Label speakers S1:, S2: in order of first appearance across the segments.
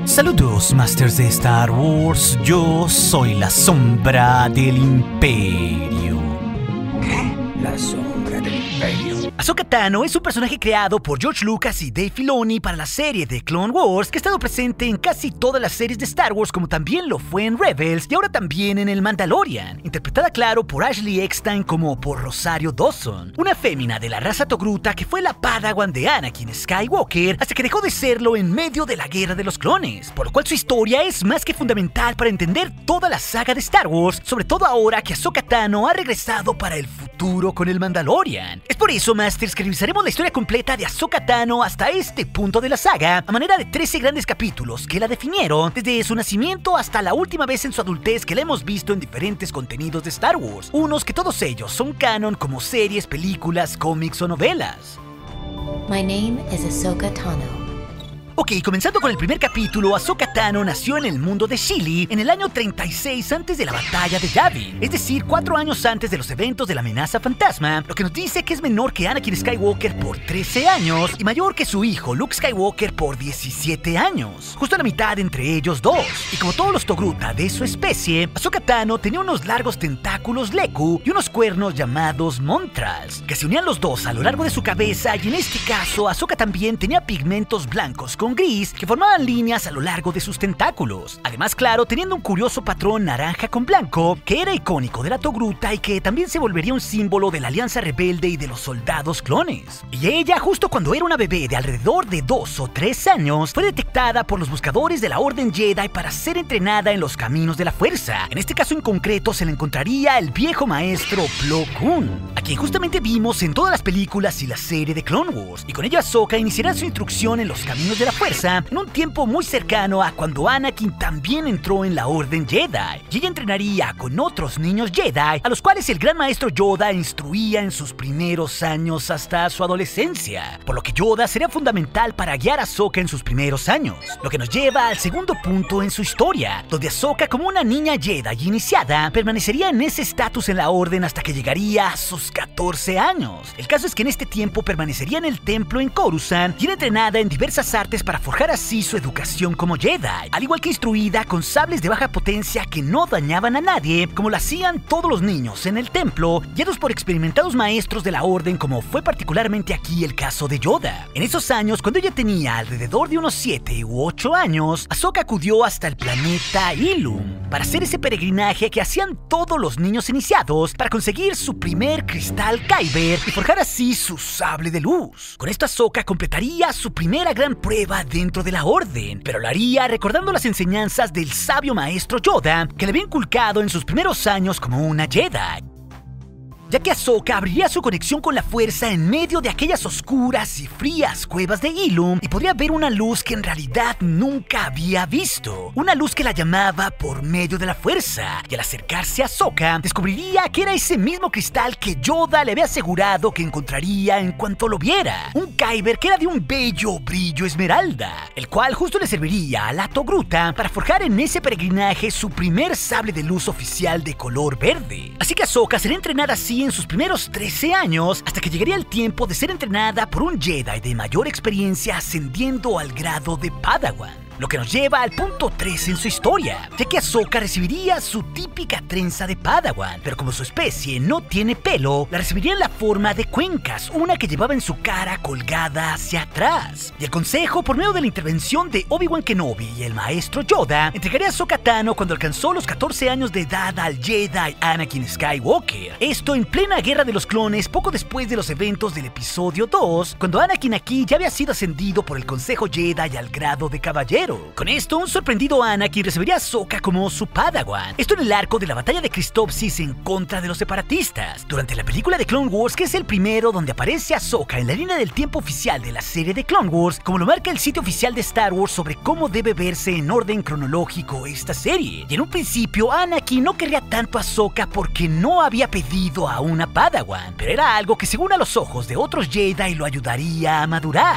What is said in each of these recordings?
S1: Saludos, Masters de Star Wars. Yo soy la sombra del Imperio.
S2: ¿Qué? La sombra del Imperio.
S1: Ahsoka Tano es un personaje creado por George Lucas y Dave Filoni para la serie de Clone Wars, que ha estado presente en casi todas las series de Star Wars, como también lo fue en Rebels y ahora también en El Mandalorian, interpretada claro por Ashley Eckstein como por Rosario Dawson, una fémina de la raza Togruta que fue la Padawan de Anakin Skywalker hasta que dejó de serlo en medio de la Guerra de los Clones, por lo cual su historia es más que fundamental para entender toda la saga de Star Wars, sobre todo ahora que Ahsoka Tano ha regresado para el futuro con El Mandalorian. Es por eso, Masters, que revisaremos la historia completa de Ahsoka Tano hasta este punto de la saga, a manera de 13 grandes capítulos que la definieron desde su nacimiento hasta la última vez en su adultez que la hemos visto en diferentes contenidos de Star Wars, unos que todos ellos son canon como series, películas, cómics o novelas.
S3: My name is Ahsoka Tano.
S1: Ok, comenzando con el primer capítulo, Ahsoka Tano nació en el mundo de Shili en el año 36 antes de la batalla de Yavin, es decir, 4 años antes de los eventos de la amenaza fantasma, lo que nos dice que es menor que Anakin Skywalker por 13 años y mayor que su hijo Luke Skywalker por 17 años, justo a la mitad entre ellos dos. Y como todos los Togruta de su especie, Ahsoka Tano tenía unos largos tentáculos Leku y unos cuernos llamados Montrals, que se unían los dos a lo largo de su cabeza, y en este caso Ahsoka también tenía pigmentos blancos con gris que formaban líneas a lo largo de sus tentáculos. Además, claro, teniendo un curioso patrón naranja con blanco que era icónico de la Togruta y que también se volvería un símbolo de la Alianza Rebelde y de los soldados clones. Y ella, justo cuando era una bebé de alrededor de 2 o 3 años, fue detectada por los buscadores de la Orden Jedi para ser entrenada en los caminos de la fuerza. En este caso en concreto se le encontraría el viejo maestro Plo Koon, a quien justamente vimos en todas las películas y la serie de Clone Wars, y con ello Ahsoka iniciará su instrucción en los caminos de la fuerza en un tiempo muy cercano a cuando Anakin también entró en la Orden Jedi, y ella entrenaría con otros niños Jedi a los cuales el gran maestro Yoda instruía en sus primeros años hasta su adolescencia, por lo que Yoda sería fundamental para guiar a Ahsoka en sus primeros años, lo que nos lleva al segundo punto en su historia, donde Ahsoka, como una niña Jedi iniciada, permanecería en ese estatus en la Orden hasta que llegaría a sus 14 años. El caso es que en este tiempo permanecería en el templo en Coruscant y era entrenada en diversas artes para forjar así su educación como Jedi, al igual que instruida con sables de baja potencia que no dañaban a nadie, como lo hacían todos los niños en el templo, guiados por experimentados maestros de la Orden, como fue particularmente aquí el caso de Yoda. En esos años, cuando ella tenía alrededor de unos 7 u 8 años, Ahsoka acudió hasta el planeta Ilum para hacer ese peregrinaje que hacían todos los niños iniciados para conseguir su primer cristal Kyber y forjar así su sable de luz. Con esto Ahsoka completaría su primera gran prueba dentro de la Orden, pero lo haría recordando las enseñanzas del sabio maestro Yoda que le había inculcado en sus primeros años como una Jedi, ya que Ahsoka abriría su conexión con la fuerza en medio de aquellas oscuras y frías cuevas de Ilum y podría ver una luz que en realidad nunca había visto, una luz que la llamaba por medio de la fuerza, y al acercarse a Ahsoka descubriría que era ese mismo cristal que Yoda le había asegurado que encontraría en cuanto lo viera, un Kyber que era de un bello brillo esmeralda, el cual justo le serviría a la Togruta para forjar en ese peregrinaje su primer sable de luz oficial de color verde. Así que Ahsoka sería entrenada así en sus primeros 13 años hasta que llegaría el tiempo de ser entrenada por un Jedi de mayor experiencia, ascendiendo al grado de Padawan. Lo que nos lleva al punto 3 en su historia, ya que Ahsoka recibiría su típica trenza de Padawan, pero como su especie no tiene pelo, la recibiría en la forma de cuencas, una que llevaba en su cara colgada hacia atrás. Y el consejo, por medio de la intervención de Obi-Wan Kenobi y el maestro Yoda, entregaría a Ahsoka Tano cuando alcanzó los 14 años de edad al Jedi Anakin Skywalker. Esto en plena Guerra de los Clones, poco después de los eventos del episodio 2, cuando Anakin aquí ya había sido ascendido por el Consejo Jedi al grado de caballero. Con esto, un sorprendido Anakin recibiría a Ahsoka como su Padawan. Esto en el arco de la batalla de Christophsis en contra de los separatistas, durante la película de Clone Wars, que es el primero donde aparece Ahsoka en la línea del tiempo oficial de la serie de Clone Wars, como lo marca el sitio oficial de Star Wars sobre cómo debe verse en orden cronológico esta serie. Y en un principio, Anakin no querría tanto a Ahsoka porque no había pedido a una Padawan, pero era algo que según a los ojos de otros Jedi lo ayudaría a madurar.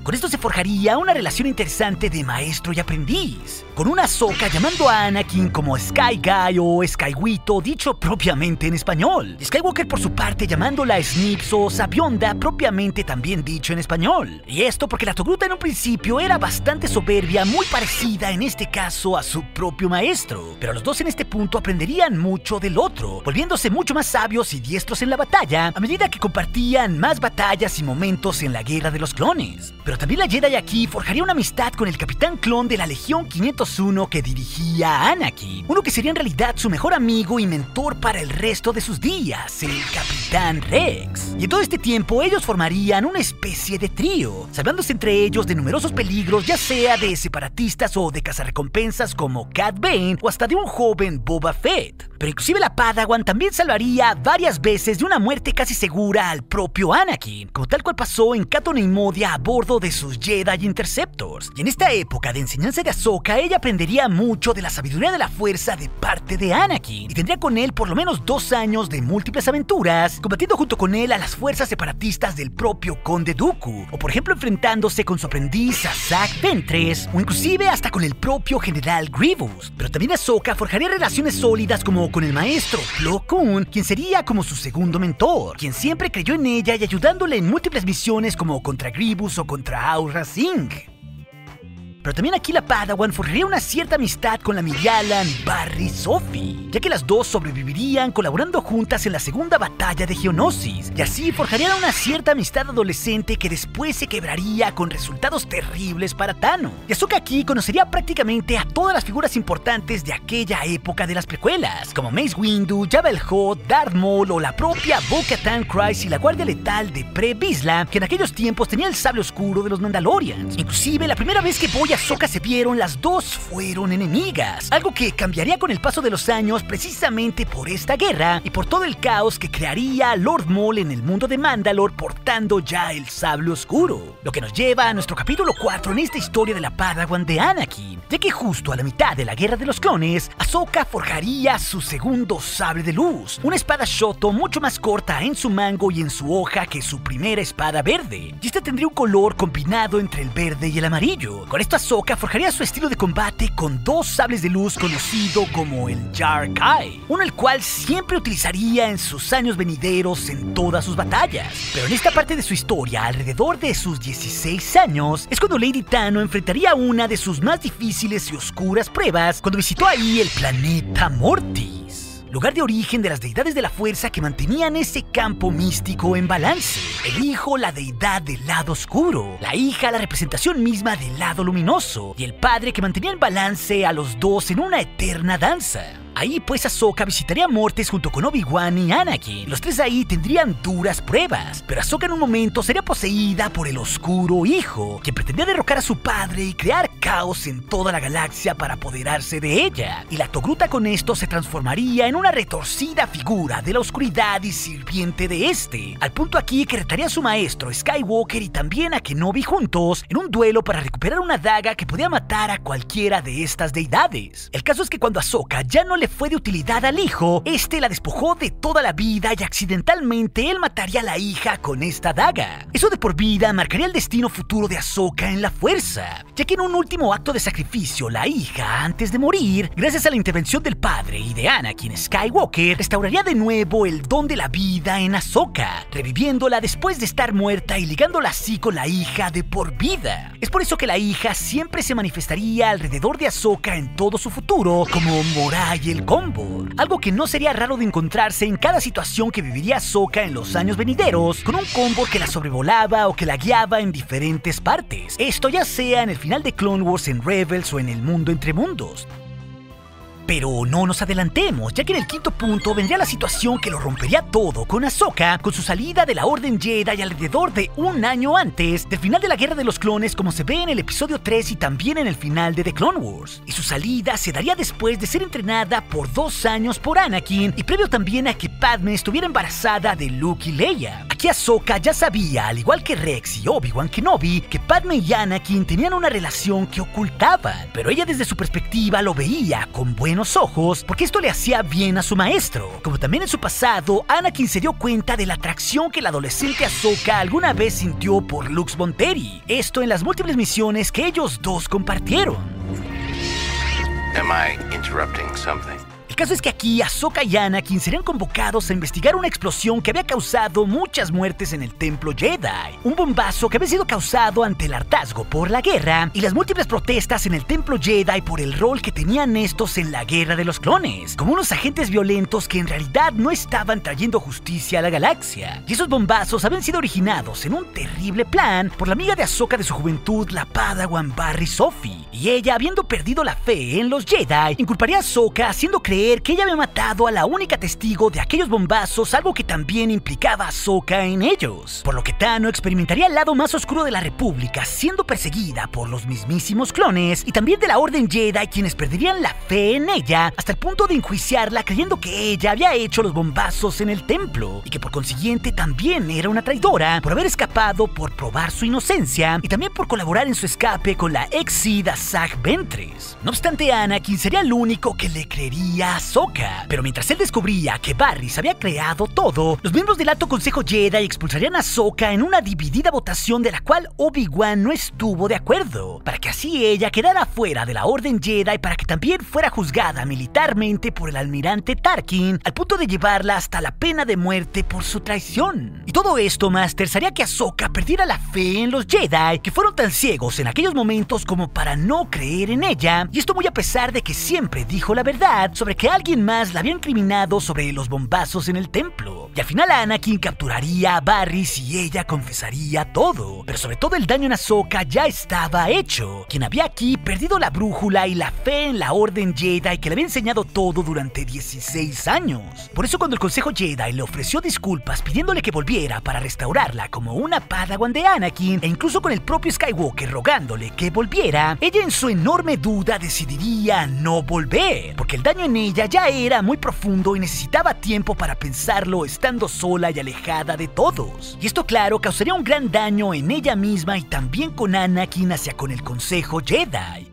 S1: Con esto se forjaría una relación interesante de maestro y aprendiz, con una Ahsoka llamando a Anakin como Sky Guy o Skywito, dicho propiamente en español, y Skywalker por su parte llamándola Snips o Sabionda, propiamente también dicho en español. Y esto porque la Togruta en un principio era bastante soberbia, muy parecida en este caso a su propio maestro, pero los dos en este punto aprenderían mucho del otro, volviéndose mucho más sabios y diestros en la batalla a medida que compartían más batallas y momentos en la Guerra de los Clones. Pero también la Jedi aquí forjaría una amistad con el capitán clon de la Legión 501 que dirigía a Anakin, uno que sería en realidad su mejor amigo y mentor para el resto de sus días, el Capitán Rex. Y en todo este tiempo ellos formarían una especie de trío, salvándose entre ellos de numerosos peligros, ya sea de separatistas o de cazarrecompensas como Cad Bane o hasta de un joven Boba Fett. Pero inclusive la Padawan también salvaría varias veces de una muerte casi segura al propio Anakin, como tal cual pasó en Caton y Modia a bordo de sus Jedi Interceptors. Y en esta época de enseñanza de Ahsoka, ella aprendería mucho de la sabiduría de la fuerza de parte de Anakin, y tendría con él por lo menos 2 años de múltiples aventuras, combatiendo junto con él a las fuerzas separatistas del propio Conde Dooku, o por ejemplo enfrentándose con su aprendiz Asajj Ventress, o inclusive hasta con el propio General Grievous. Pero también Ahsoka forjaría relaciones sólidas como con el maestro Plo Koon, quien sería como su segundo mentor, quien siempre creyó en ella y ayudándole en múltiples misiones como contra Grievous o contra Aurra Singh. Pero también aquí la Padawan forjaría una cierta amistad con la Miyalan Barry Sophie, ya que las dos sobrevivirían colaborando juntas en la segunda batalla de Geonosis, y así forjarían una cierta amistad adolescente que después se quebraría con resultados terribles para Tano. Y Ahsoka aquí conocería prácticamente a todas las figuras importantes de aquella época de las precuelas, como Mace Windu, Jabba el Hutt, Darth Maul o la propia Bo-Katan Kryze y la Guardia Letal de Pre Vizsla, que en aquellos tiempos tenía el sable oscuro de los Mandalorians. Inclusive la primera vez que Bo y Ahsoka se vieron, las dos fueron enemigas, algo que cambiaría con el paso de los años precisamente por esta guerra y por todo el caos que crearía Lord Maul en el mundo de Mandalore portando ya el sable oscuro. Lo que nos lleva a nuestro capítulo 4 en esta historia de la Padawan de Anakin, ya que justo a la mitad de la Guerra de los Clones, Ahsoka forjaría su segundo sable de luz, una espada Shoto mucho más corta en su mango y en su hoja que su primera espada verde, y esta tendría un color combinado entre el verde y el amarillo. Con esto Ahsoka forjaría su estilo de combate con 2 sables de luz conocido como el Jar-Kai, uno el cual siempre utilizaría en sus años venideros en todas sus batallas. Pero en esta parte de su historia, alrededor de sus 16 años, es cuando Lady Tano enfrentaría una de sus más difíciles y oscuras pruebas cuando visitó ahí el planeta Mortis, lugar de origen de las deidades de la fuerza que mantenían ese campo místico en balance. El hijo, la deidad del lado oscuro, la hija, la representación misma del lado luminoso, y el padre que mantenía en balance a los dos en una eterna danza. Ahí pues Ahsoka visitaría Mortis junto con Obi-Wan y Anakin. Los tres ahí tendrían duras pruebas, pero Ahsoka en un momento sería poseída por el oscuro hijo, que pretendía derrocar a su padre y crear caos en toda la galaxia para apoderarse de ella. Y la Togruta con esto se transformaría en una retorcida figura de la oscuridad y sirviente de este, al punto aquí que retaría a su maestro Skywalker y también a Kenobi juntos en un duelo para recuperar una daga que podía matar a cualquiera de estas deidades. El caso es que cuando Ahsoka ya no le fue de utilidad al hijo, este la despojó de toda la vida y accidentalmente él mataría a la hija con esta daga. Eso de por vida marcaría el destino futuro de Ahsoka en la fuerza, ya que en un último acto de sacrificio, la hija, antes de morir, gracias a la intervención del padre y de Anakin Skywalker, restauraría de nuevo el don de la vida en Ahsoka, reviviéndola después de estar muerta y ligándola así con la hija de por vida. Es por eso que la hija siempre se manifestaría alrededor de Ahsoka en todo su futuro como Morai el Combo, algo que no sería raro de encontrarse en cada situación que viviría Ahsoka en los años venideros, con un combo que la sobrevolaba o que la guiaba en diferentes partes, esto ya sea en el final de Clone Wars, en Rebels o en el mundo entre mundos. Pero no nos adelantemos, ya que en el quinto punto vendría la situación que lo rompería todo con Ahsoka, con su salida de la Orden Jedi alrededor de 1 año antes del final de la Guerra de los Clones, como se ve en el episodio 3 y también en el final de The Clone Wars. Y su salida se daría después de ser entrenada por 2 años por Anakin y previo también a que Padme estuviera embarazada de Luke y Leia. Aquí Ahsoka ya sabía, al igual que Rex y Obi-Wan Kenobi, que Padme y Anakin tenían una relación que ocultaban, pero ella desde su perspectiva lo veía con buenos ojos porque esto le hacía bien a su maestro. Como también en su pasado, Anakin se dio cuenta de la atracción que la adolescente Ahsoka alguna vez sintió por Lux Bonteri, esto en las múltiples misiones que ellos dos compartieron.
S4: Am I interrupting something?
S1: El caso es que aquí Ahsoka y Anakin serían convocados a investigar una explosión que había causado muchas muertes en el Templo Jedi. Un bombazo que había sido causado ante el hartazgo por la guerra y las múltiples protestas en el Templo Jedi por el rol que tenían estos en la Guerra de los Clones, como unos agentes violentos que en realidad no estaban trayendo justicia a la galaxia. Y esos bombazos habían sido originados en un terrible plan por la amiga de Ahsoka de su juventud, la Padawan Barry Sophie. Y ella, habiendo perdido la fe en los Jedi, inculparía a Ahsoka haciendo creer que ella había matado a la única testigo de aquellos bombazos, algo que también implicaba a Ahsoka en ellos. Por lo que Tano experimentaría el lado más oscuro de la República, siendo perseguida por los mismísimos clones y también de la Orden Jedi, quienes perderían la fe en ella hasta el punto de enjuiciarla creyendo que ella había hecho los bombazos en el templo y que por consiguiente también era una traidora por haber escapado, por probar su inocencia y también por colaborar en su escape con la ex Sith Asajj Ventress. No obstante, Anakin sería el único que le creería a Ahsoka, pero mientras él descubría que Barriss había creado todo, los miembros del Alto Consejo Jedi expulsarían a Ahsoka en una dividida votación de la cual Obi-Wan no estuvo de acuerdo, para que así ella quedara fuera de la Orden Jedi, para que también fuera juzgada militarmente por el almirante Tarkin, al punto de llevarla hasta la pena de muerte por su traición. Y todo esto, Masters, haría que Ahsoka perdiera la fe en los Jedi, que fueron tan ciegos en aquellos momentos como para no creer en ella, y esto muy a pesar de que siempre dijo la verdad sobre que alguien más la había incriminado sobre los bombazos en el templo. Y al final Anakin capturaría a Barriss y ella confesaría todo. Pero sobre todo el daño en Ahsoka ya estaba hecho, quien había aquí perdido la brújula y la fe en la Orden Jedi que le había enseñado todo durante 16 años. Por eso cuando el Consejo Jedi le ofreció disculpas pidiéndole que volviera para restaurarla como una Padawan de Anakin, e incluso con el propio Skywalker rogándole que volviera, ella en su enorme duda decidiría no volver, porque el daño en ella ya era muy profundo y necesitaba tiempo para pensarlo estando sola y alejada de todos. Y esto, claro, causaría un gran daño en ella misma y también con Anakin hacia con el Consejo Jedi,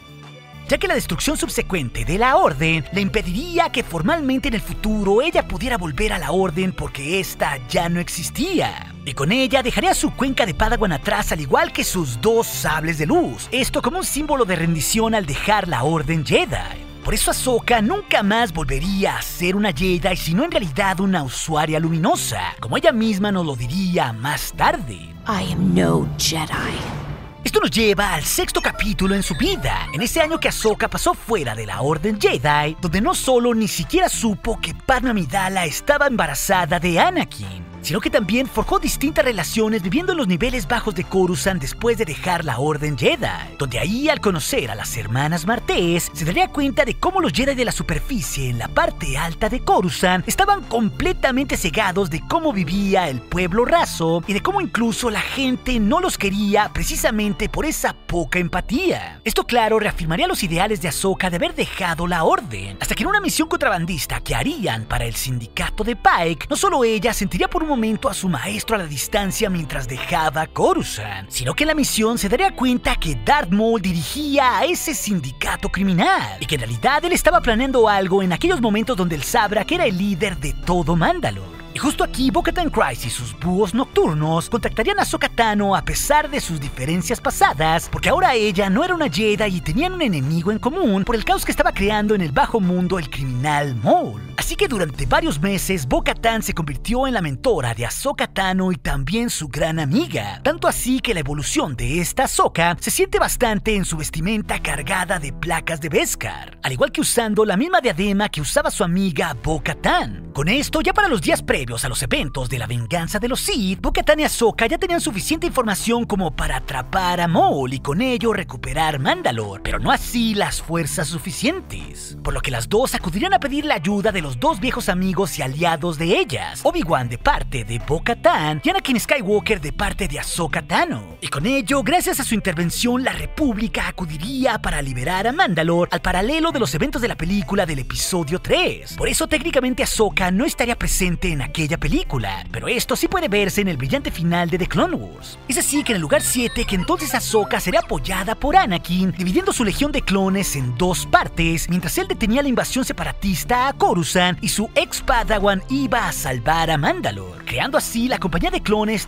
S1: ya que la destrucción subsecuente de la Orden le impediría que formalmente en el futuro ella pudiera volver a la Orden porque ésta ya no existía. Y con ella dejaría su cuenca de Padawan atrás, al igual que sus dos sables de luz, esto como un símbolo de rendición al dejar la Orden Jedi. Por eso Ahsoka nunca más volvería a ser una Jedi, sino en realidad una usuaria luminosa, como ella misma nos lo diría más tarde.
S3: I am no Jedi.
S1: Esto nos lleva al 6º capítulo en su vida, en ese año que Ahsoka pasó fuera de la Orden Jedi, donde no solo ni siquiera supo que Padme Amidala estaba embarazada de Anakin, sino que también forjó distintas relaciones viviendo en los niveles bajos de Coruscant después de dejar la Orden Jedi, donde ahí, al conocer a las hermanas Martez, se daría cuenta de cómo los Jedi de la superficie en la parte alta de Coruscant estaban completamente cegados de cómo vivía el pueblo raso y de cómo incluso la gente no los quería precisamente por esa poca empatía. Esto, claro, reafirmaría los ideales de Ahsoka de haber dejado la Orden, hasta que en una misión contrabandista que harían para el sindicato de Pike, no solo ella sentiría por un momento a su maestro a la distancia mientras dejaba Coruscant, sino que en la misión se daría cuenta que Darth Maul dirigía a ese sindicato criminal y que en realidad él estaba planeando algo en aquellos momentos donde el Sabrak era el líder de todo Mandalore. Y justo aquí, Bo-Katan Kryze y sus búhos nocturnos contactarían a Ahsoka Tano a pesar de sus diferencias pasadas, porque ahora ella no era una Jedi y tenían un enemigo en común por el caos que estaba creando en el bajo mundo el criminal Maul. Así que durante varios meses, Bo-Katan se convirtió en la mentora de Ahsoka Tano y también su gran amiga, tanto así que la evolución de esta Ahsoka se siente bastante en su vestimenta cargada de placas de Beskar, al igual que usando la misma diadema que usaba su amiga Bo-Katan. Con esto, ya para los días previos a los eventos de la venganza de los Sith, Bo-Katan y Ahsoka ya tenían suficiente información como para atrapar a Maul y con ello recuperar Mandalore, pero no así las fuerzas suficientes, por lo que las dos acudirían a pedir la ayuda de los dos viejos amigos y aliados de ellas, Obi-Wan de parte de Bo-Katan y Anakin Skywalker de parte de Ahsoka Tano. Y con ello, gracias a su intervención, la República acudiría para liberar a Mandalore al paralelo de los eventos de la película del episodio 3. Por eso técnicamente Ahsoka Ahsoka no estaría presente en aquella película, pero esto sí puede verse en el brillante final de The Clone Wars. Es así que en el lugar 7 que entonces Ahsoka sería apoyada por Anakin, dividiendo su legión de clones en dos partes, mientras él detenía la invasión separatista a Coruscant y su ex Padawan iba a salvar a Mandalore, creando así la compañía de clones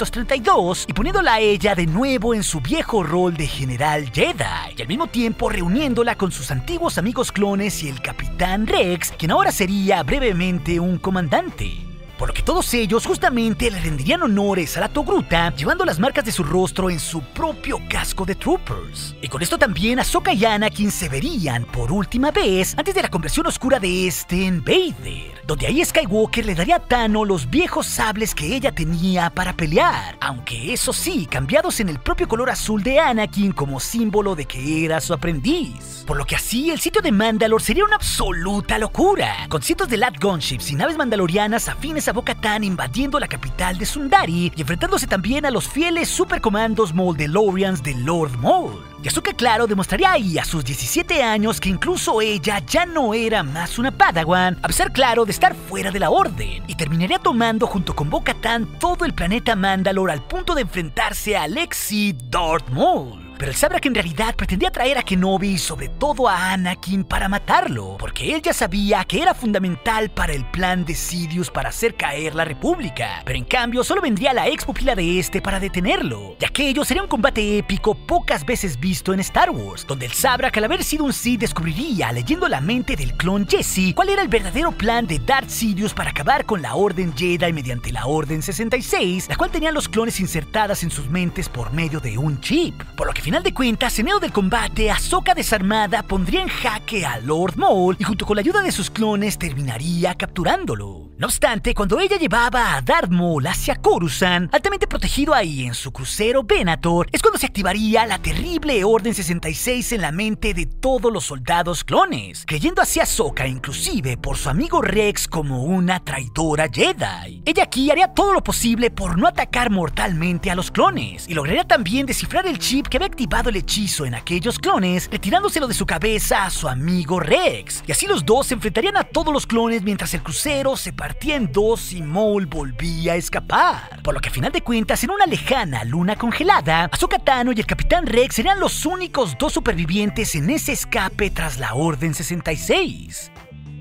S1: 332 y poniéndola a ella de nuevo en su viejo rol de general Jedi, y al mismo tiempo reuniéndola con sus antiguos amigos clones y el Capitán Rex, quien ahora sería brevemente un comandante. Por lo que todos ellos justamente le rendirían honores a la Togruta, llevando las marcas de su rostro en su propio casco de Troopers. Y con esto también Ahsoka y Anakin se verían por última vez antes de la conversión oscura de este en Vader, donde ahí Skywalker le daría a Tano los viejos sables que ella tenía para pelear, aunque eso sí, cambiados en el propio color azul de Anakin como símbolo de que era su aprendiz. Por lo que así el sitio de Mandalore sería una absoluta locura, con cientos de Lat Gunships y naves mandalorianas afines a Bo-Katan invadiendo la capital de Sundari y enfrentándose también a los fieles supercomandos Mandalorians de Lord Maul. Y Ahsoka, claro, demostraría ahí a sus 17 años que incluso ella ya no era más una Padawan, a pesar, claro, de estar fuera de la orden, y terminaría tomando junto con Bo-Katan todo el planeta Mandalore al punto de enfrentarse al ex Sith Darth Maul. Pero él sabrá que en realidad pretendía traer a Kenobi y sobre todo a Anakin para matarlo, porque él ya sabía que era fundamental para el plan de Sidious para hacer caer la República. Pero en cambio solo vendría la ex pupila de este para detenerlo, y aquello sería un combate épico pocas veces visto en Star Wars, donde el Sabrak al haber sido un Sith descubriría, leyendo la mente del clon Jesse, cuál era el verdadero plan de Darth Sidious para acabar con la Orden Jedi mediante la Orden 66, la cual tenían los clones insertadas en sus mentes por medio de un chip. Por lo que al final de cuentas, en medio del combate, Ahsoka desarmada pondría en jaque a Lord Maul y junto con la ayuda de sus clones terminaría capturándolo. No obstante, cuando ella llevaba a Darth Maul hacia Coruscant, altamente protegido ahí en su crucero Venator, es cuando se activaría la terrible Orden 66 en la mente de todos los soldados clones, creyendo hacia Ahsoka inclusive por su amigo Rex como una traidora Jedi. Ella aquí haría todo lo posible por no atacar mortalmente a los clones, y lograría también descifrar el chip que había activado el hechizo en aquellos clones, retirándoselo de su cabeza a su amigo Rex, y así los dos se enfrentarían a todos los clones mientras el crucero se partía en dos y Maul volvía a escapar. Por lo que a final de cuentas, en una lejana luna congelada, Ahsoka Tano y el Capitán Rex serían los únicos dos supervivientes en ese escape tras la Orden 66.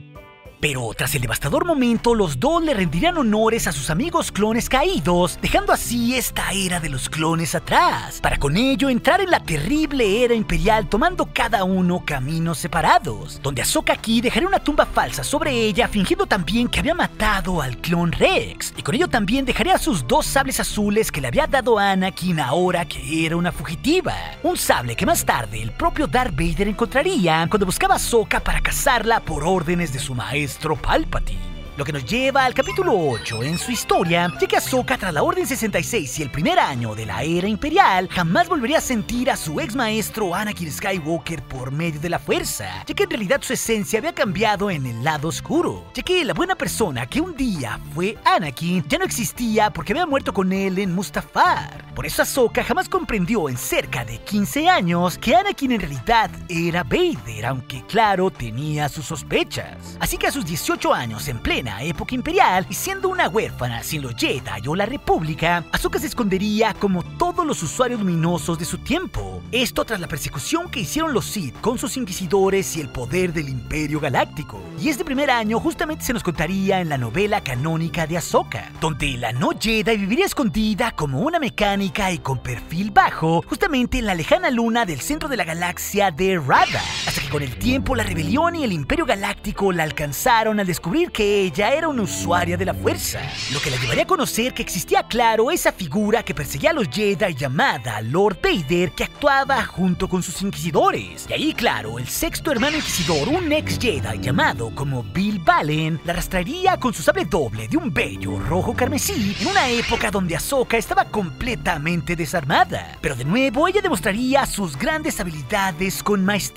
S1: Pero tras el devastador momento, los dos le rendirían honores a sus amigos clones caídos, dejando así esta era de los clones atrás, para con ello entrar en la terrible era imperial tomando cada uno caminos separados, donde Ahsoka aquí dejaría una tumba falsa sobre ella fingiendo también que había matado al clon Rex, y con ello también dejaría sus dos sables azules que le había dado a Anakin ahora que era una fugitiva, un sable que más tarde el propio Darth Vader encontraría cuando buscaba a Ahsoka para cazarla por órdenes de su maestro Palpatine. Lo que nos lleva al capítulo 8 en su historia, ya que Ahsoka tras la Orden 66 y el primer año de la era imperial jamás volvería a sentir a su ex maestro Anakin Skywalker por medio de la fuerza, ya que en realidad su esencia había cambiado en el lado oscuro, ya que la buena persona que un día fue Anakin ya no existía porque había muerto con él en Mustafar. Por eso Ahsoka jamás comprendió en cerca de 15 años que Anakin en realidad era Vader, aunque claro tenía sus sospechas. Así que a sus 18 años en plena época imperial y siendo una huérfana sin los Jedi o la República, Ahsoka se escondería como todos los usuarios luminosos de su tiempo. Esto tras la persecución que hicieron los Sith con sus inquisidores y el poder del Imperio Galáctico. Y este primer año justamente se nos contaría en la novela canónica de Ahsoka, donde la no Jedi viviría escondida como una mecánica y con perfil bajo, justamente en la lejana luna del centro de la galaxia de Rada, hasta que con el tiempo la rebelión y el Imperio Galáctico la alcanzaron al descubrir que ella era una usuaria de la fuerza, lo que la llevaría a conocer que existía, claro, esa figura que perseguía a los Jedi llamada Lord Vader, que actuaba junto con sus inquisidores. Y ahí, claro, el sexto hermano inquisidor, un ex Jedi llamado como Bill Valen, la arrastraría con su sable doble de un bello rojo carmesí en una época donde Ahsoka estaba completamente desarmada. Pero de nuevo ella demostraría sus grandes habilidades con maestría,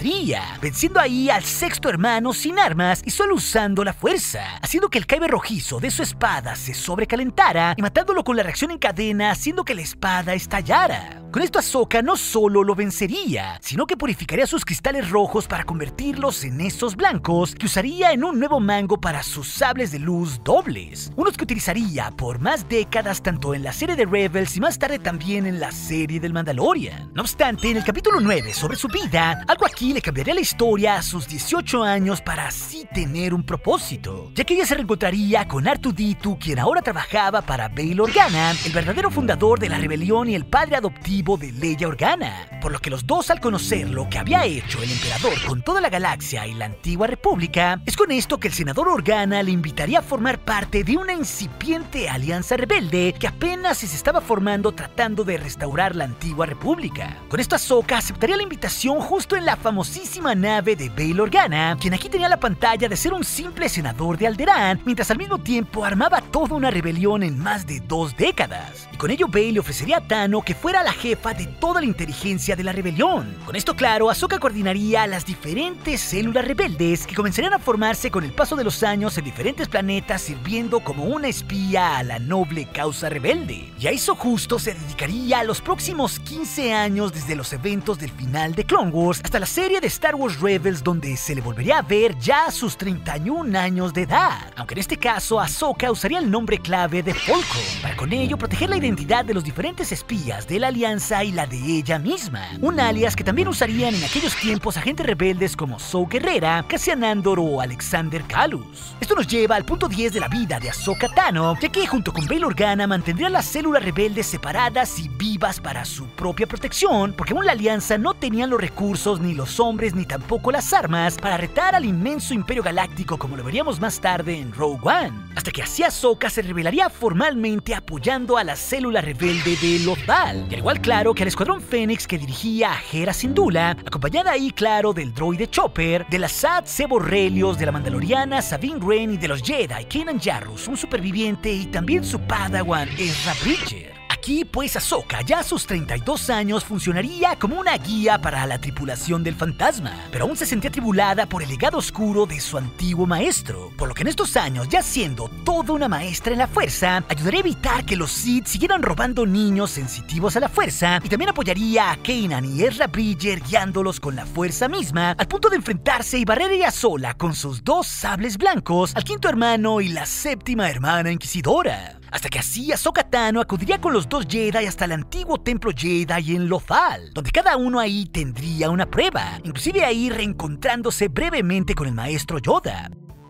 S1: batalla, venciendo ahí al sexto hermano sin armas y solo usando la fuerza, haciendo que el Kyber rojizo de su espada se sobrecalentara y matándolo con la reacción en cadena, haciendo que la espada estallara. Con esto Ahsoka no solo lo vencería, sino que purificaría sus cristales rojos para convertirlos en esos blancos que usaría en un nuevo mango para sus sables de luz dobles, unos que utilizaría por más décadas tanto en la serie de Rebels y más tarde también en la serie del Mandalorian. No obstante, en el capítulo 9 sobre su vida, algo aquí le cambiaría la historia a sus 18 años para así tener un propósito, ya que ella se reencontraría con R2-D2, quien ahora trabajaba para Bail Organa, el verdadero fundador de la rebelión y el padre adoptivo de Leia Organa, por lo que los dos, al conocer lo que había hecho el emperador con toda la galaxia y la antigua república, es con esto que el senador Organa le invitaría a formar parte de una incipiente alianza rebelde que apenas se estaba formando tratando de restaurar la antigua república. Con esto Ahsoka aceptaría la invitación justo en la famosísima nave de Bail Organa, quien aquí tenía la pantalla de ser un simple senador de Alderaan, mientras al mismo tiempo armaba toda una rebelión en más de 2 décadas. Y con ello Bail le ofrecería a Tano que fuera la jefa de toda la inteligencia de la rebelión. Con esto claro, Ahsoka coordinaría las diferentes células rebeldes que comenzarían a formarse con el paso de los años en diferentes planetas, sirviendo como una espía a la noble causa rebelde. Y a eso justo se dedicaría a los próximos 15 años desde los eventos del final de Clone Wars hasta la serie de Star Wars Rebels, donde se le volvería a ver ya a sus 31 años de edad. Aunque en este caso Ahsoka usaría el nombre clave de Falcon, para con ello proteger la identidad de los diferentes espías de la alianza y la de ella misma, un alias que también usarían en aquellos tiempos agentes rebeldes como Saw Gerrera, Cassian Andor o Alexander Kallus. Esto nos lleva al punto 10 de la vida de Ahsoka Tano, ya que junto con Bail Organa mantendría las células rebeldes separadas y vivas para su propia protección, porque aún la alianza no tenían los recursos, ni los hombres, ni tampoco las armas para retar al inmenso imperio galáctico, como lo veríamos más tarde en Rogue One, hasta que así Ahsoka se revelaría formalmente apoyando a la célula rebelde de Lothal, y al igual claro que al Escuadrón Fénix que dirigía a Hera Syndulla, acompañada ahí claro del droide Chopper, de la Sad Sebo Relios, de la Mandaloriana Sabine Wren y de los Jedi Kanan Jarrus, un superviviente, y también su padawan Ezra Bridger. Aquí pues Ahsoka, ya a sus 32 años, funcionaría como una guía para la tripulación del fantasma, pero aún se sentía atribulada por el legado oscuro de su antiguo maestro, por lo que en estos años, ya siendo toda una maestra en la fuerza, ayudaría a evitar que los Sith siguieran robando niños sensitivos a la fuerza, y también apoyaría a Kanan y Ezra Bridger guiándolos con la fuerza misma, al punto de enfrentarse y barrer ella sola con sus 2 sables blancos al quinto hermano y la séptima hermana inquisidora. Hasta que así Ahsoka Tano acudiría con los 2 Jedi hasta el antiguo templo Jedi en Lothal, donde cada uno ahí tendría una prueba, inclusive ahí reencontrándose brevemente con el maestro Yoda.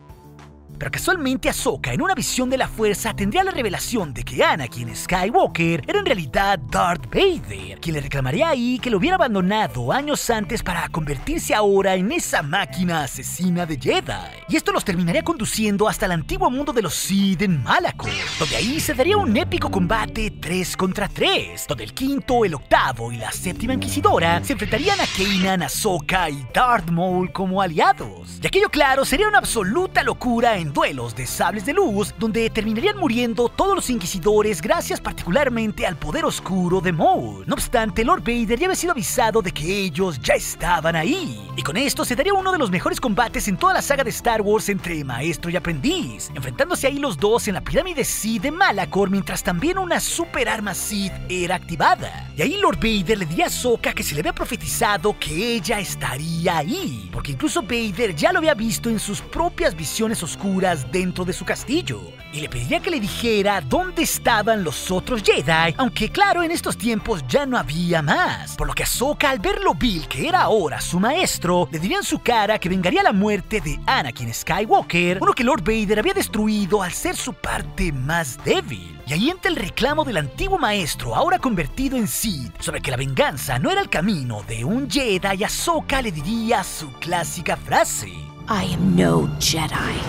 S1: Pero casualmente Ahsoka, en una visión de la fuerza, tendría la revelación de que Anakin Skywalker era en realidad Darth Vader, quien le reclamaría ahí que lo hubiera abandonado años antes para convertirse ahora en esa máquina asesina de Jedi. Y esto los terminaría conduciendo hasta el antiguo mundo de los Sith en Malachor, donde ahí se daría un épico combate 3 contra 3, donde el quinto, el octavo y la séptima inquisidora se enfrentarían a Kanan, Ahsoka y Darth Maul como aliados. Y aquello claro sería una absoluta locura en duelos de sables de luz, donde terminarían muriendo todos los inquisidores gracias particularmente al poder oscuro de Maul. No obstante, Lord Vader ya había sido avisado de que ellos ya estaban ahí, y con esto se daría uno de los mejores combates en toda la saga de Star Wars entre maestro y aprendiz, enfrentándose ahí los dos en la pirámide Sith de Malachor, mientras también una super arma Sith era activada. Y ahí Lord Vader le diría a Ahsoka que se le había profetizado que ella estaría ahí, porque incluso Vader ya lo había visto en sus propias visiones oscuras dentro de su castillo, y le pediría que le dijera dónde estaban los otros Jedi, aunque claro, en estos tiempos ya no había más, por lo que Ahsoka, al ver lo vil que era ahora su maestro, le diría en su cara que vengaría la muerte de Anakin Skywalker, uno que Lord Vader había destruido al ser su parte más débil. Y ahí entra el reclamo del antiguo maestro, ahora convertido en Sith, sobre que la venganza no era el camino de un Jedi, y Ahsoka le diría su clásica frase:
S3: I am no Jedi.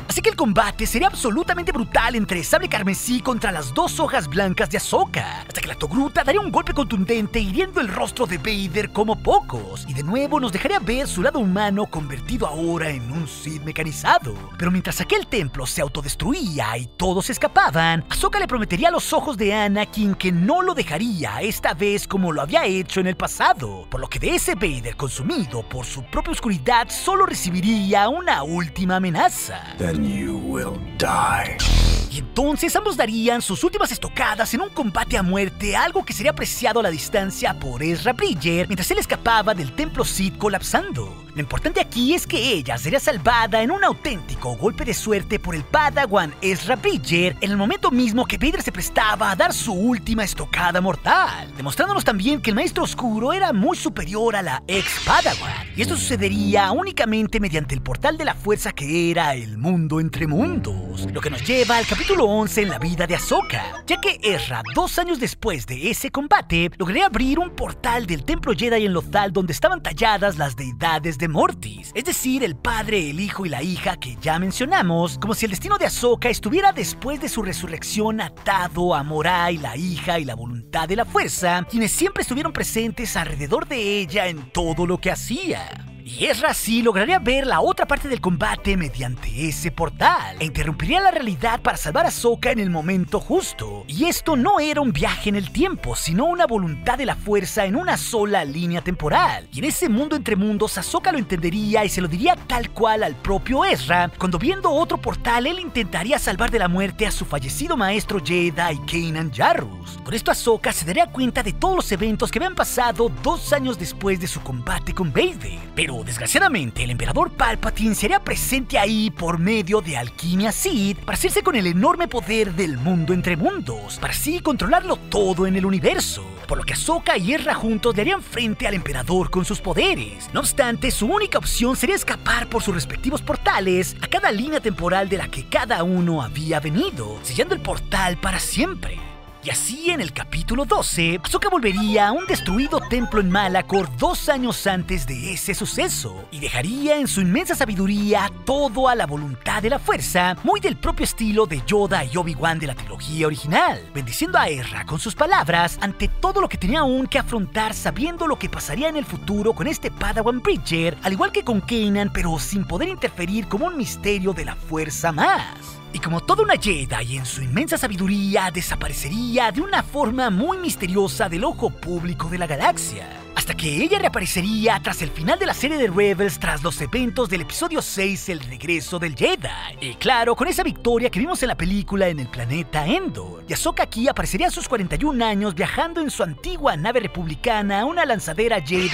S1: Así que el combate sería absolutamente brutal entre Sable Carmesí contra las dos hojas blancas de Ahsoka, hasta que la Togruta daría un golpe contundente hiriendo el rostro de Vader como pocos, y de nuevo nos dejaría ver su lado humano convertido ahora en un Sith mecanizado. Pero mientras aquel templo se autodestruía y todos escapaban, Ahsoka le prometería a los ojos de Anakin que no lo dejaría esta vez como lo había hecho en el pasado, por lo que de ese Vader consumido por su propia oscuridad solo recibiría una última amenaza.
S2: Then you will die.
S1: Y entonces ambos darían sus últimas estocadas en un combate a muerte, algo que sería apreciado a la distancia por Ezra Bridger mientras él escapaba del templo Sith colapsando. Lo importante aquí es que ella sería salvada en un auténtico golpe de suerte por el Padawan Ezra Bridger en el momento mismo que Vader se prestaba a dar su última estocada mortal, demostrándonos también que el Maestro Oscuro era muy superior a la ex Padawan, y esto sucedería únicamente mediante el portal de la fuerza que era el mundo entre mundos, lo que nos lleva al capítulo 11 en la vida de Ahsoka, ya que Ezra, 2 años después de ese combate, lograría abrir un portal del templo Jedi en Lothal donde estaban talladas las deidades de Mortis, es decir, el padre, el hijo y la hija que ya mencionamos, como si el destino de Ahsoka estuviera después de su resurrección atado a Morai, la hija y la voluntad de la fuerza, quienes siempre estuvieron presentes alrededor de ella en todo lo que hacía. Y Ezra sí lograría ver la otra parte del combate mediante ese portal, e interrumpiría la realidad para salvar a Ahsoka en el momento justo. Y esto no era un viaje en el tiempo, sino una voluntad de la fuerza en una sola línea temporal. Y en ese mundo entre mundos, Ahsoka lo entendería y se lo diría tal cual al propio Ezra, cuando viendo otro portal, él intentaría salvar de la muerte a su fallecido maestro Jedi, Kanan Jarrus. Con esto Ahsoka se daría cuenta de todos los eventos que habían pasado 2 años después de su combate con Vader. Pero desgraciadamente, el emperador Palpatine sería presente ahí por medio de alquimia Sith para hacerse con el enorme poder del mundo entre mundos, para así controlarlo todo en el universo, por lo que Ahsoka y Ezra juntos le harían frente al emperador con sus poderes. No obstante, su única opción sería escapar por sus respectivos portales a cada línea temporal de la que cada uno había venido, sellando el portal para siempre. Y así en el capítulo 12, Ahsoka volvería a un destruido templo en Malachor 2 años antes de ese suceso, y dejaría en su inmensa sabiduría todo a la voluntad de la fuerza, muy del propio estilo de Yoda y Obi-Wan de la trilogía original, bendiciendo a Ezra con sus palabras ante todo lo que tenía aún que afrontar, sabiendo lo que pasaría en el futuro con este Padawan Bridger, al igual que con Kanan, pero sin poder interferir como un misterio de la fuerza más. Y como toda una Jedi en su inmensa sabiduría, desaparecería de una forma muy misteriosa del ojo público de la galaxia, hasta que ella reaparecería tras el final de la serie de Rebels, tras los eventos del episodio 6, el regreso del Jedi. Y claro, con esa victoria que vimos en la película en el planeta Endor. Y Ahsoka aquí aparecería a sus 41 años viajando en su antigua nave republicana, una lanzadera Jedi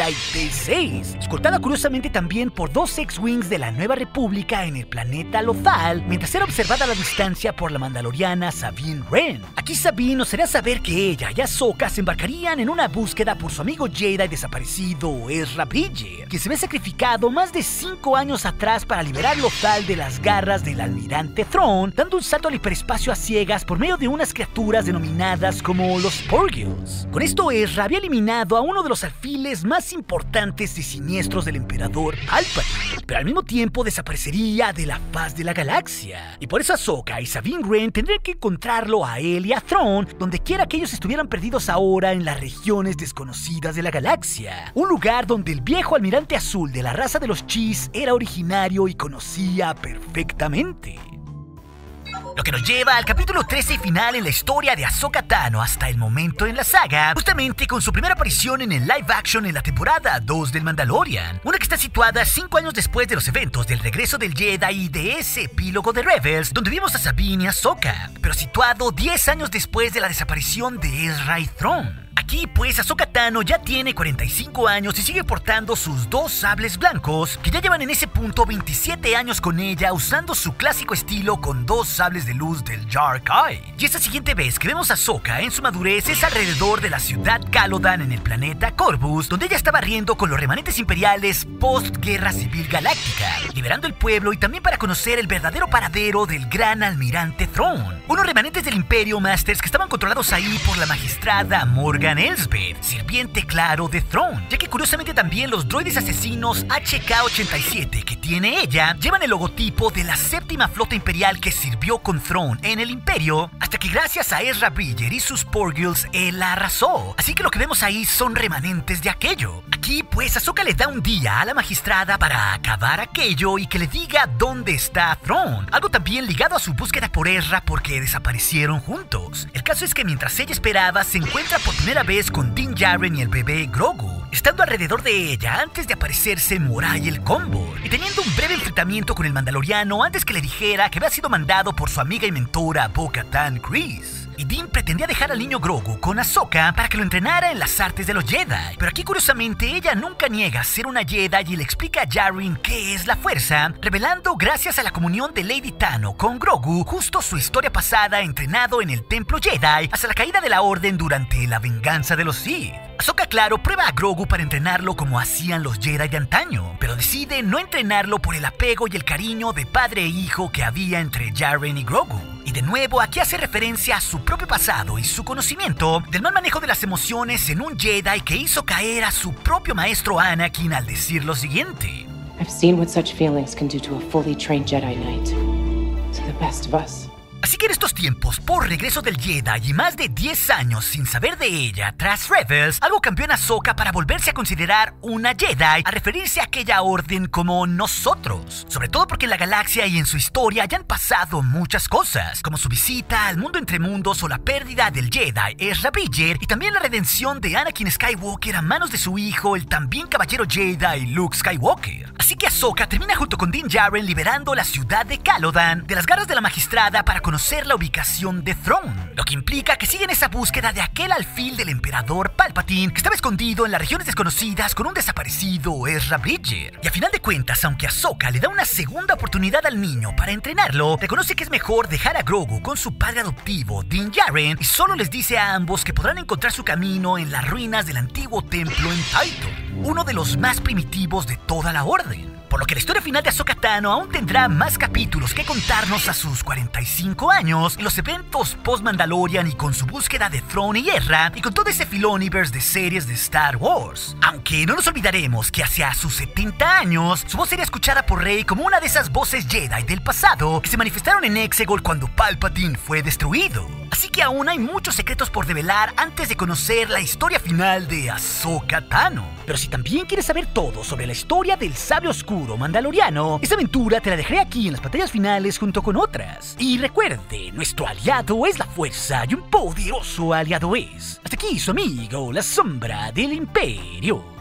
S1: T6, escoltada curiosamente también por 2 X-Wings de la Nueva República en el planeta Lothal, mientras era observada a la distancia por la mandaloriana Sabine Wren. Aquí Sabine nos hará saber que ella y Ahsoka se embarcarían en una búsqueda por su amigo Jedi desaparecido Ezra Bridger, quien se ve sacrificado más de 5 años atrás para liberar Lothal de las garras del almirante Thrawn, dando un salto al hiperespacio a ciegas por medio de unas criaturas denominadas como los Porgils. Con esto Ezra había eliminado a uno de los alfiles más importantes y siniestros del emperador Palpatine, pero al mismo tiempo desaparecería de la faz de la galaxia. Y por eso Ahsoka y Sabine Wren tendrían que encontrarlo a él y a Thrawn donde quiera que ellos estuvieran perdidos ahora en las regiones desconocidas de la galaxia. Un lugar donde el viejo almirante azul de la raza de los Chiss era originario y conocía perfectamente. Lo que nos lleva al capítulo 13 y final en la historia de Ahsoka Tano hasta el momento en la saga, justamente con su primera aparición en el live action en la temporada 2 del Mandalorian, una que está situada 5 años después de los eventos del regreso del Jedi y de ese epílogo de Rebels, donde vimos a Sabine y Ahsoka, pero situado 10 años después de la desaparición de Ezra y Thrawn. Aquí pues Ahsoka Tano ya tiene 45 años y sigue portando sus 2 sables blancos, que ya llevan en ese punto 27 años con ella, usando su clásico estilo con 2 sables de luz del Jar-Kai. Y esta siguiente vez que vemos a Ahsoka en su madurez es alrededor de la ciudad Calodan en el planeta Corvus, donde ella estaba riendo con los remanentes imperiales post-guerra civil galáctica, liberando el pueblo y también para conocer el verdadero paradero del gran almirante Thrawn, unos remanentes del Imperio Masters que estaban controlados ahí por la magistrada Morgan Morgan Elsbeth, sirviente claro de Thrawn, ya que curiosamente también los droides asesinos HK-87 que tiene ella llevan el logotipo de la séptima flota imperial que sirvió con Thrawn en el Imperio, hasta que gracias a Ezra Bridger y sus Porgils él la arrasó. Así que lo que vemos ahí son remanentes de aquello. Aquí pues Ahsoka le da un día a la magistrada para acabar aquello y que le diga dónde está Thrawn, algo también ligado a su búsqueda por Ezra porque desaparecieron juntos. El caso es que mientras ella esperaba se encuentra por primera vez con Din Djarin y el bebé Grogu, estando alrededor de ella antes de aparecerse Morai el Combor y teniendo un breve enfrentamiento con el Mandaloriano antes que le dijera que había sido mandado por su amiga y mentora Bo-Katan Kryze. Y Din pretendía dejar al niño Grogu con Ahsoka para que lo entrenara en las artes de los Jedi. Pero aquí curiosamente ella nunca niega ser una Jedi y le explica a Djarin qué es la fuerza, revelando gracias a la comunión de Lady Tano con Grogu justo su historia pasada entrenado en el templo Jedi hasta la caída de la orden durante la venganza de los Sith. Ahsoka, claro, prueba a Grogu para entrenarlo como hacían los Jedi de antaño, pero decide no entrenarlo por el apego y el cariño de padre e hijo que había entre Djarin y Grogu. Y de nuevo, aquí hace referencia a su propio pasado y su conocimiento del mal manejo de las emociones en un Jedi que hizo caer a su propio maestro Anakin al decir lo siguiente:
S5: I've seen what such feelings can do to a fully trained Jedi Knight. To the best of us.
S1: Así que en estos tiempos, por regreso del Jedi y más de 10 años sin saber de ella tras Rebels, algo cambió en Ahsoka para volverse a considerar una Jedi, a referirse a aquella orden como nosotros. Sobre todo porque en la galaxia y en su historia ya han pasado muchas cosas, como su visita al mundo entre mundos o la pérdida del Jedi Ezra Bridger y también la redención de Anakin Skywalker a manos de su hijo, el también caballero Jedi Luke Skywalker. Así que Ahsoka termina junto con Din Djarin liberando la ciudad de Calodan de las garras de la magistrada para conocer la ubicación de Thrawn, lo que implica que siguen esa búsqueda de aquel alfil del emperador Palpatine que estaba escondido en las regiones desconocidas con un desaparecido Ezra Bridger. Y a final de cuentas, aunque Ahsoka le da una segunda oportunidad al niño para entrenarlo, reconoce que es mejor dejar a Grogu con su padre adoptivo Din Djarin y solo les dice a ambos que podrán encontrar su camino en las ruinas del antiguo templo en Tython, uno de los más primitivos de toda la orden. Por lo que la historia final de Ahsoka Tano aún tendrá más capítulos que contarnos a sus 45 años, en los eventos post-Mandalorian y con su búsqueda de Thrawn y Ezra, y con todo ese Filoniverse de series de Star Wars. Aunque no nos olvidaremos que hacia sus 70 años, su voz sería escuchada por Rey como una de esas voces Jedi del pasado que se manifestaron en Exegol cuando Palpatine fue destruido. Así que aún hay muchos secretos por develar antes de conocer la historia final de Ahsoka Tano. Pero si también quieres saber todo sobre la historia del sable oscuro mandaloriano, esa aventura te la dejaré aquí en las pantallas finales junto con otras. Y recuerde, nuestro aliado es la fuerza y un poderoso aliado es. Hasta aquí su amigo, la sombra del Imperio.